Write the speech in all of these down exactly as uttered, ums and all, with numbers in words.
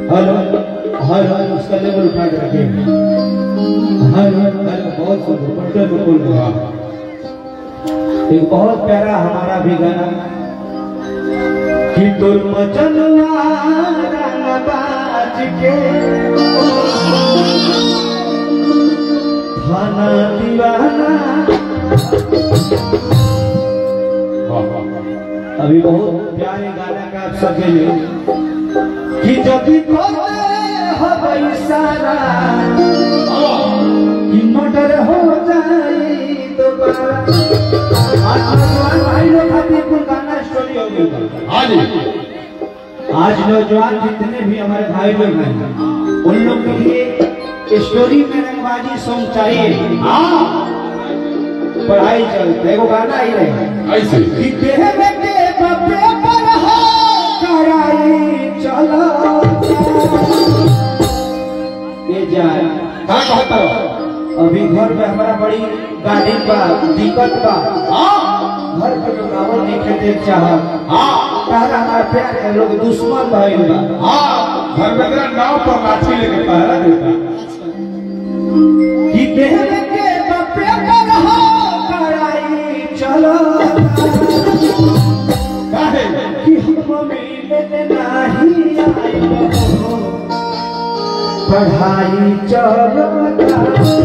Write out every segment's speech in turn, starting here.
हर हर उसका लेवल उठा के रखेंगे। हर हर बहुत सुंदर पट्टे को खोल रहा। एक बहुत प्यारा हमारा भी गाना कि तुल मचलवा रंगबाज के थाना दीवाना। अभी बहुत प्यारे गाना का आप सबके लिए कि जब भी हो सारा कि मर्डर हो जाए दोबारा। आज भाई लोग खातिर कुल गाना स्टोरी हो गई। आज नौजवान जितने भी हमारे भाई लोग हैं उन लोग के लिए स्टोरी में रंगबाजी सॉन्ग चाहिए। पढ़ाई चलते एगो गाना ही रहे ऐसे कि देह में के बपे पर हो कराई चलो ये जाए क्या कहता हो? अभी घर में हमारा बड़ी गाड़ी बा दिक्कत बा। घर पर जो गावल नहीं देख चाह पहला हमारा प्यार के लोग दुश्मन भाई बा। घर में तेरा नाव पर लाठी लेके पहरा देता कि देह में के बपे पर हो कराई चलो काहे कि हम मिलने नहीं आई हो पढ़ाई चलता।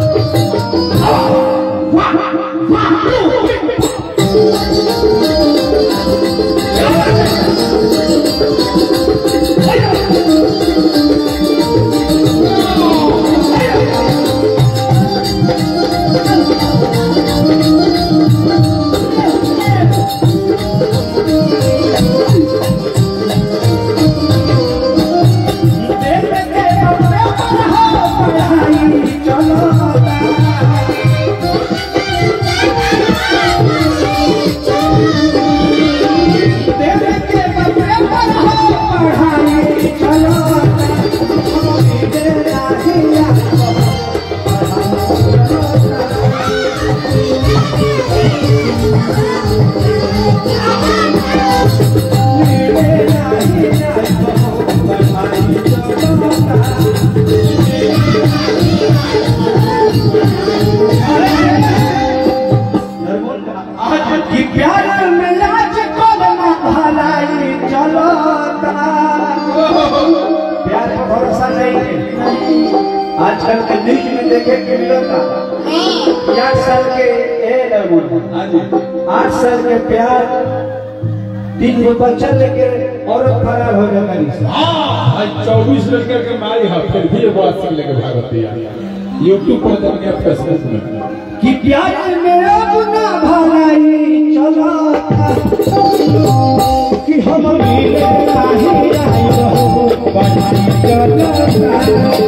आजकल के न्यूज में देखे के मिलता आठ साल के आठ साल के प्यार तीन गो बच्चा लेके औरत फरार हो जाता। चौबीस लड़के के मारी है फिर भी बात से लेके भागती है यूट्यूब पर देखने फेसबुक में कि प्यार मेरा गुना भलाई चला कि हम मिले नहीं आई रहो बढ़ाई चला।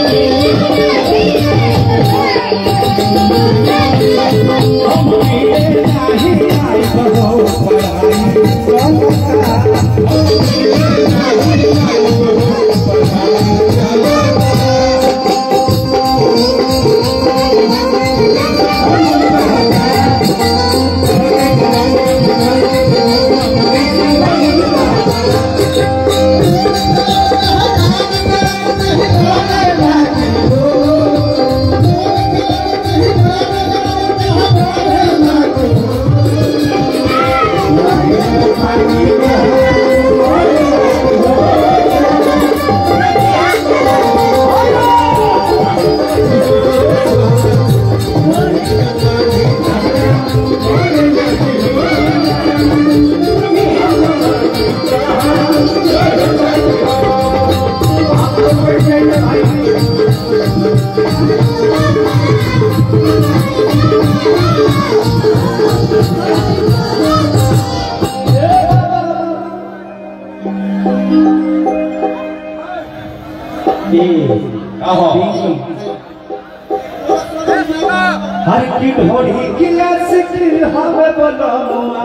हर की ढोली गिलास फिर हवे बोलमुआ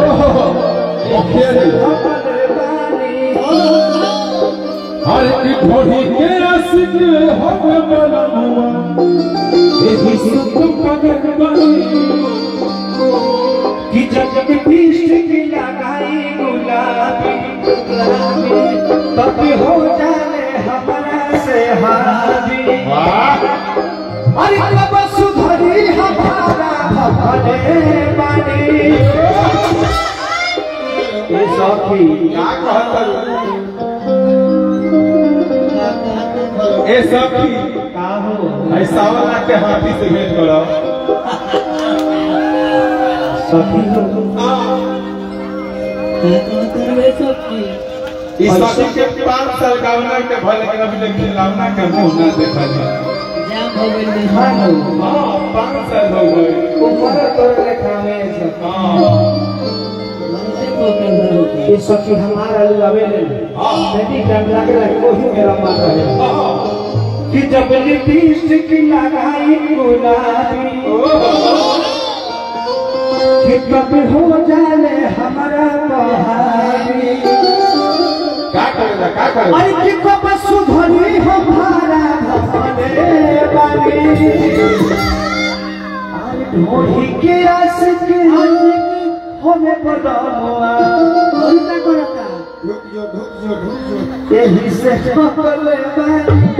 हर की ढोली गिलास फिर हवे बोलमुआ एही सुख पगन बनी कि जब पीठ की लगाई गुलाबी गुलाबी तब हो जाए हम सखी क्या कहता ए सखी का हो ऐसा वाला के हाथी से भेंट करो सखी हो इस सखी के पांच साल गावना के भले के अभी तक खिलावना के मुंह ना देखा जाए हाँ हाँ पांच साल हो गए ऊपर तोड़ लेखा में सब हाँ ये सखी हमारा लुआवे ले बेटी टाइम लग रहा है कोई मेरा मान रहा है कि जब लिपस्टिक लगाई गुलाबी कि कब हो जाए हमारा बहारी क्या करेगा क्या करेगा आई कि कब सुधरी हमारा भवने बानी आई ढोही के आस के हमें बदलवा उल्टा करता ढुक जो ढुक जो ढुक जो यही से पकड़े बानी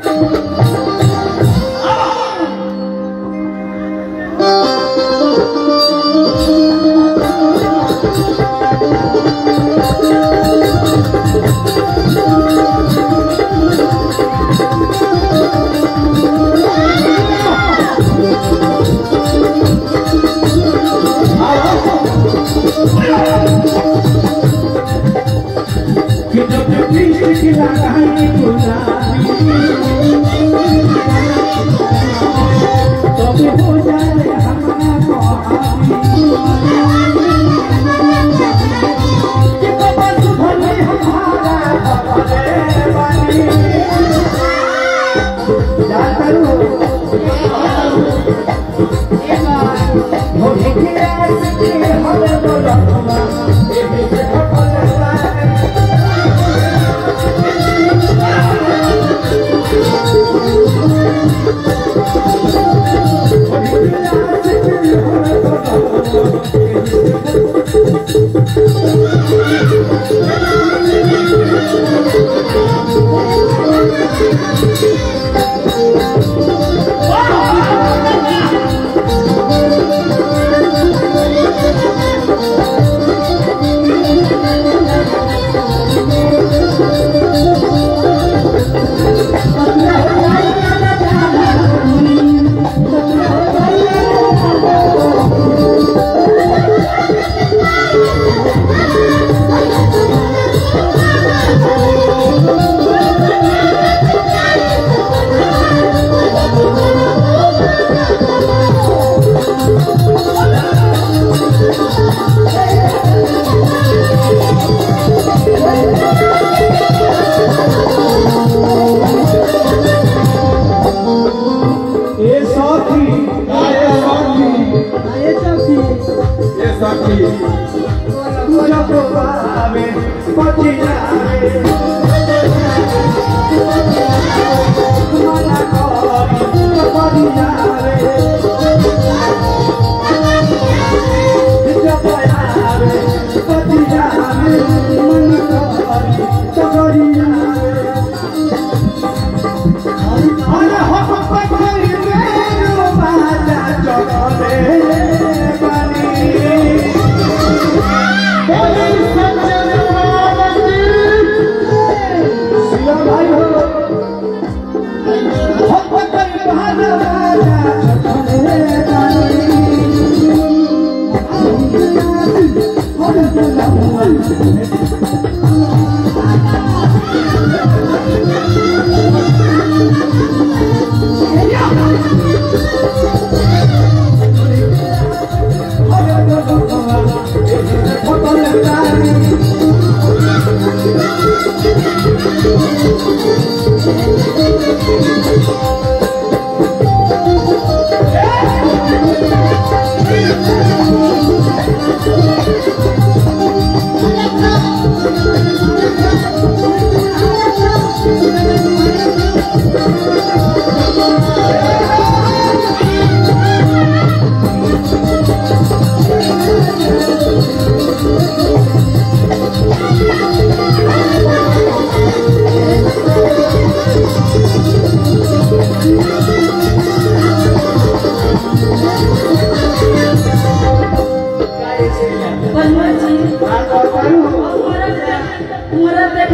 लगाई गुलाबी तब हो जाए हमारा बहारी हमारा बानी जा करो ढोली के आस के हमें बोलवा Thank you.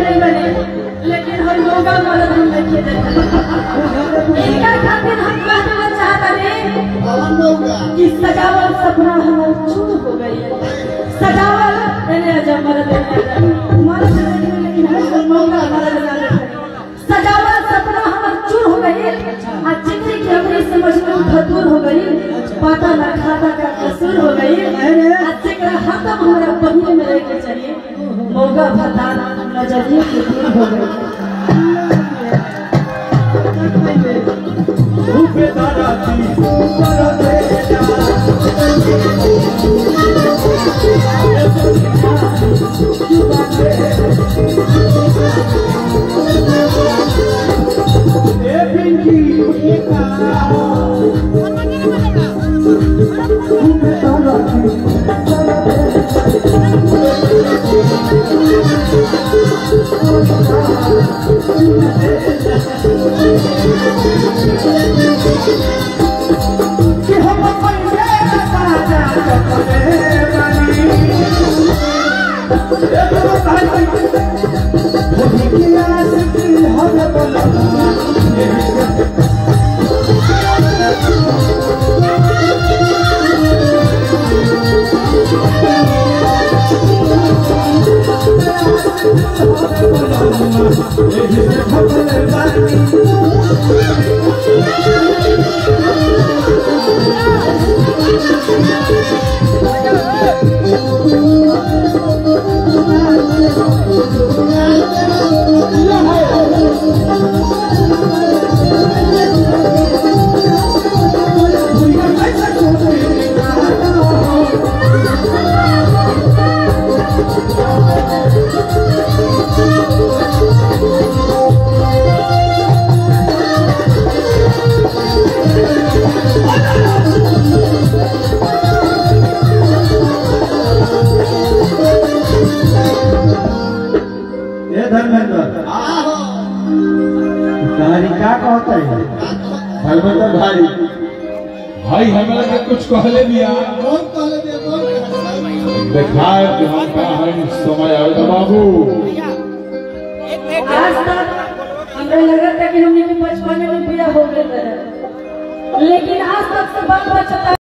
नहीं बने, लेकिन हम लोग मदद हम नहीं देते। इनका खातिर हम कहना चाहते हैं कि सजावल सपना हमार चूर हो गई। सजावल मैंने अजब मदद मदद लेकिन हम मौका मदद ना दे। सजावल सपना हमार चूर हो गई। आज जिंदगी की हमारी समझ में खतूर हो गई। पता ना खाता का कसूर हो गई। आज से का हाथ हमारा पहिए में रह के चाहिए। मौका भता नजरिए के दूर हो गई। रूपे दादा की पर बेटा ए पिंकी एका रूपे दादा की कि हम पहिले राजा चपले बनी एगो भाई होई की आस की हर बोला धर्मेंद्र भाई भाई हमें लगे कुछ कहले दिया दिखाए कि हम का है समय आएगा बाबू। आज तक हमें लगा था कि हमने बचपन में बिया हो गए, लेकिन आज तक से बाल बच्चा